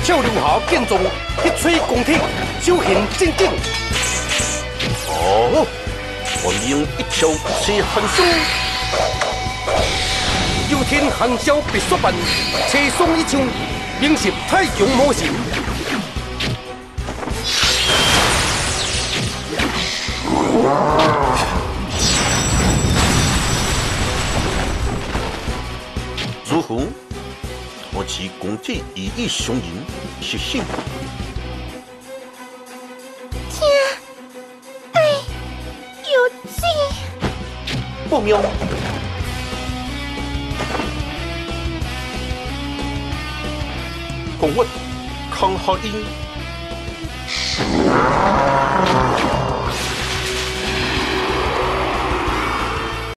少林下剑宗，一吹功体，手行正劲。 哦，我用一条切寒霜。 九天寒宵必雪斑，车霜一枪，名实太阳魔神。 如何？我其功体熠熠雄鹰，是幸。 天爱有尽。 不妙。公问康好音。